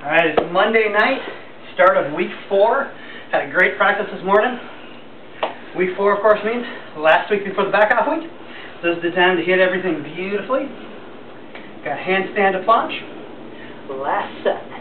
Alright, it's Monday night, start of week 4. Had a great practice this morning. Week 4, of course, means last week before the back off week. This is the time to hit everything beautifully. Got handstand to planche. Last set.